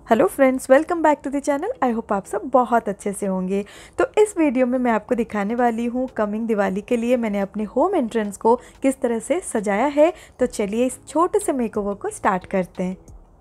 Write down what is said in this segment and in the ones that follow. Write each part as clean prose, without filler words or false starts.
Hello friends, welcome back to the channel. I hope आप सब बहुत अच्छे से होंगे। तो इस वीडियो में मैं आपको दिखाने वाली हूँ कमिंग दिवाली के लिए मैंने अपने होम एंट्रेंस को किस तरह से सजाया है। तो चलिए इस छोटे से मेकओवर को स्टार्ट करते हैं।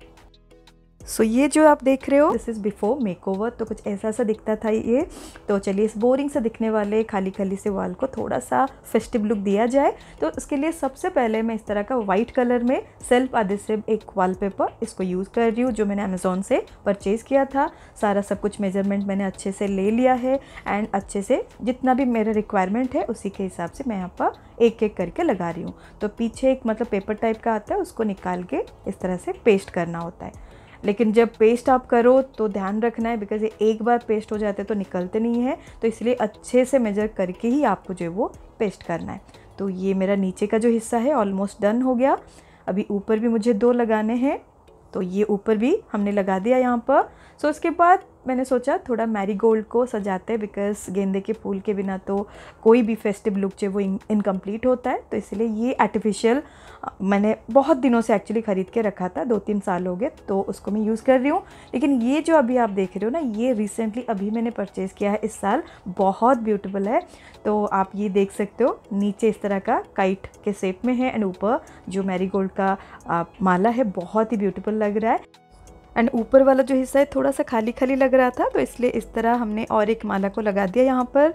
सो ये जो आप देख रहे हो दिस इज़ बिफोर मेकओवर। तो कुछ ऐसा सा दिखता था ये। तो चलिए इस बोरिंग से दिखने वाले खाली खाली से वॉल को थोड़ा सा फेस्टिव लुक दिया जाए। तो उसके लिए सबसे पहले मैं इस तरह का वाइट कलर में सेल्फ एडहेसिव एक वॉलपेपर इसको यूज़ कर रही हूँ, जो मैंने अमेज़ॉन से परचेज़ किया था। सारा सब कुछ मेजरमेंट मैंने अच्छे से ले लिया है एंड अच्छे से जितना भी मेरा रिक्वायरमेंट है उसी के हिसाब से मैं यहाँ पर एक एक करके लगा रही हूँ। तो पीछे एक मतलब पेपर टाइप का आता है, उसको निकाल के इस तरह से पेस्ट करना होता है। लेकिन जब पेस्ट आप करो तो ध्यान रखना है, बिकॉज ये एक बार पेस्ट हो जाते तो निकलते नहीं है। तो इसलिए अच्छे से मेजर करके ही आपको जो है वो पेस्ट करना है। तो ये मेरा नीचे का जो हिस्सा है ऑलमोस्ट डन हो गया। अभी ऊपर भी मुझे 2 लगाने हैं, तो ये ऊपर भी हमने लगा दिया यहाँ पर। सो उसके बाद मैंने सोचा थोड़ा मैरीगोल्ड को सजाते हैं, बिकॉज गेंदे के फूल के बिना तो कोई भी फेस्टिव लुक जो वो इनकम्प्लीट होता है। तो इसलिए ये आर्टिफिशियल मैंने बहुत दिनों से एक्चुअली ख़रीद के रखा था, 2-3 साल हो गए, तो उसको मैं यूज़ कर रही हूँ। लेकिन ये जो अभी आप देख रहे हो ना, ये रिसेंटली अभी मैंने परचेज़ किया है इस साल, बहुत ब्यूटीफुल है। तो आप ये देख सकते हो नीचे इस तरह का काइट के शेप में है एंड ऊपर जो मैरीगोल्ड का माला है बहुत ही ब्यूटीफुल लग रहा है। एंड ऊपर वाला जो हिस्सा है थोड़ा सा खाली खाली लग रहा था, तो इसलिए इस तरह हमने और एक माला को लगा दिया यहाँ पर।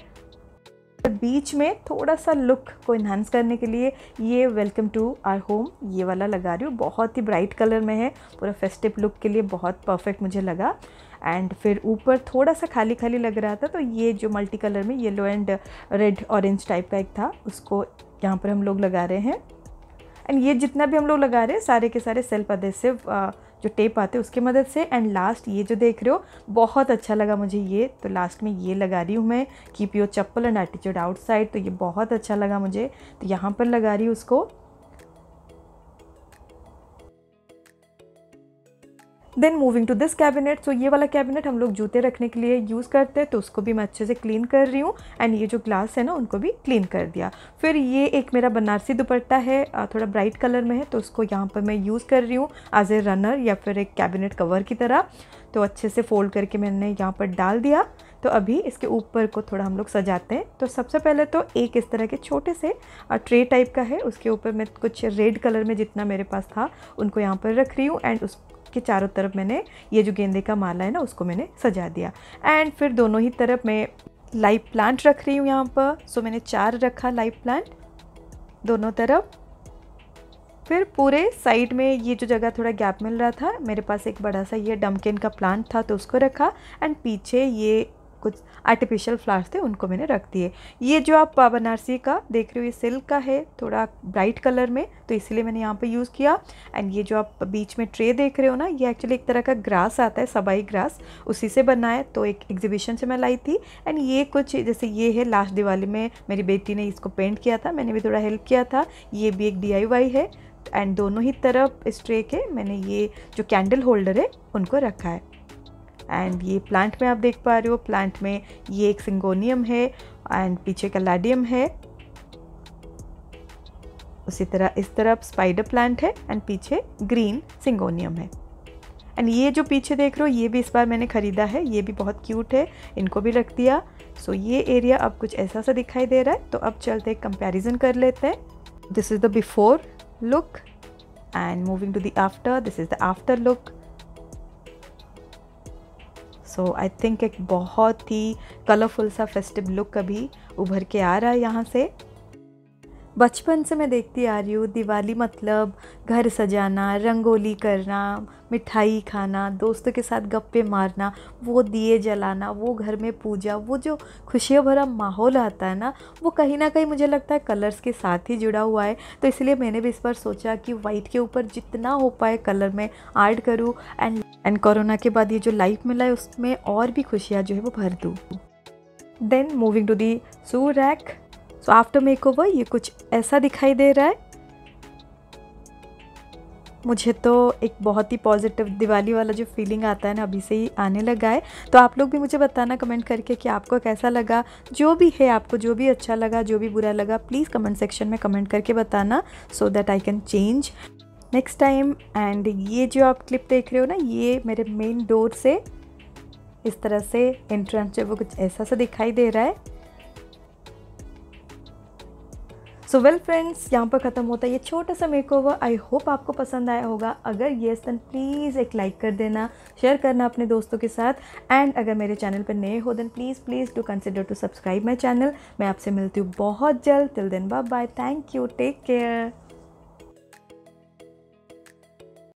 बीच में थोड़ा सा लुक को इन्हांस करने के लिए ये वेलकम टू आवर होम ये वाला लगा रही हूँ। बहुत ही ब्राइट कलर में है, पूरा फेस्टिव लुक के लिए बहुत परफेक्ट मुझे लगा। एंड फिर ऊपर थोड़ा सा खाली खाली लग रहा था, तो ये जो मल्टी कलर में yellow and red orange type का एक था, उसको यहाँ पर हम लोग लगा रहे हैं। एंड ये जितना भी हम लोग लगा रहे हैं सारे के सारे सेल्फ एडहेसिव जो टेप आते हैं उसकी मदद से। एंड लास्ट ये जो देख रहे हो बहुत अच्छा लगा मुझे ये, तो लास्ट में ये लगा रही हूँ मैं, keep your chappal and attitude outside. तो ये बहुत अच्छा लगा मुझे, तो यहाँ पर लगा रही हूँ उसको। Then moving to this cabinet. So ये वाला कैबिनेट हम लोग जूते रखने के लिए यूज़ करते हैं, तो उसको भी मैं अच्छे से क्लीन कर रही हूँ। एंड ये जो ग्लास है ना उनको भी क्लीन कर दिया। फिर ये एक मेरा बनारसी दुपट्टा है, थोड़ा ब्राइट कलर में है, तो उसको यहाँ पर मैं यूज़ कर रही हूँ एज ए रनर या फिर एक कैबिनेट कवर की तरह। तो अच्छे से फोल्ड करके मैंने यहाँ पर डाल दिया। तो अभी इसके ऊपर को थोड़ा हम लोग सजाते हैं। तो सबसे पहले तो एक इस तरह के छोटे से ट्रे टाइप का है, उसके ऊपर मैं कुछ रेड कलर में जितना मेरे पास था उनको यहाँ पर रख रही हूँ। एंड उसके चारों तरफ मैंने ये जो गेंदे का माला है ना उसको मैंने सजा दिया। एंड फिर दोनों ही तरफ मैं लाइव प्लांट रख रही हूँ यहाँ पर। सो मैंने 4 रखा लाइव प्लांट दोनों तरफ। फिर पूरे साइड में ये जो जगह थोड़ा गैप मिल रहा था, मेरे पास एक बड़ा सा ये डमकिन का प्लांट था, तो उसको रखा। एंड पीछे ये कुछ आर्टिफिशियल फ्लावर्स थे उनको मैंने रख दिए। ये जो आप बनारसी का देख रहे हो ये सिल्क का है, थोड़ा ब्राइट कलर में, तो इसलिए मैंने यहाँ पे यूज़ किया। एंड ये जो आप बीच में ट्रे देख रहे हो ना, ये एक्चुअली एक तरह का ग्रास आता है, सबाई ग्रास, उसी से बना है। तो एक एग्जीबिशन से मैं लाई थी। एंड ये कुछ जैसे ये है, लास्ट दिवाली में मेरी बेटी ने इसको पेंट किया था, मैंने भी थोड़ा हेल्प किया था। ये भी एक DIY है। एंड दोनों ही तरफ इस ट्रे के मैंने ये जो कैंडल होल्डर है उनको रखा है। एंड ये प्लांट में आप देख पा रहे हो, प्लांट में ये एक सिंगोनियम है एंड पीछे कैलाडियम है। उसी तरह इस तरफ स्पाइडर प्लांट है एंड पीछे ग्रीन सिंगोनियम है। एंड ये जो पीछे देख रहे हो ये भी इस बार मैंने ख़रीदा है, ये भी बहुत क्यूट है, इनको भी रख दिया। सो ये एरिया अब कुछ ऐसा सा दिखाई दे रहा है। तो अब चलते कंपैरिजन कर लेते हैं। This is the before look and moving to the after. This is the after look. So I think एक बहुत ही कलरफुल सा फेस्टिव लुक अभी उभर के आ रहा है यहाँ से। बचपन से मैं देखती आ रही हूँ दिवाली मतलब घर सजाना, रंगोली करना, मिठाई खाना, दोस्तों के साथ गप्पे मारना, वो दिए जलाना, वो घर में पूजा, वो जो खुशियों भरा माहौल आता है ना, वो कहीं ना कहीं मुझे लगता है कलर्स के साथ ही जुड़ा हुआ है। तो इसलिए मैंने भी इस बार सोचा कि वाइट के ऊपर जितना हो पाए कलर में ऐड करूँ। एंड कोरोना के बाद ये जो लाइफ मिला है उसमें और भी खुशियाँ जो है वो भर दूँ। Then moving to the shoe rack. So after makeover ये कुछ ऐसा दिखाई दे रहा है। मुझे तो एक बहुत ही पॉजिटिव दिवाली वाला जो फीलिंग आता है ना अभी से ही आने लगा है। तो आप लोग भी मुझे बताना कमेंट करके कि आपको कैसा लगा। जो भी है, आपको जो भी अच्छा लगा, जो भी बुरा लगा, प्लीज़ कमेंट सेक्शन में कमेंट करके बताना, so that I can change. Next time. And ये जो आप क्लिप देख रहे हो ना, ये मेरे मेन डोर से इस तरह से एंट्रेंस जो वो कुछ ऐसा सा दिखाई दे रहा है। सो वेल फ्रेंड्स, यहाँ पर ख़त्म होता है ये छोटा सा मेकओवर। आई होप आपको पसंद आया होगा। अगर येस देन प्लीज़ एक लाइक कर देना, शेयर करना अपने दोस्तों के साथ। एंड अगर मेरे चैनल पर नए हो then please do consider to subscribe my channel. मैं आपसे मिलती हूँ बहुत जल्द। Till then bye bye, thank you, take care.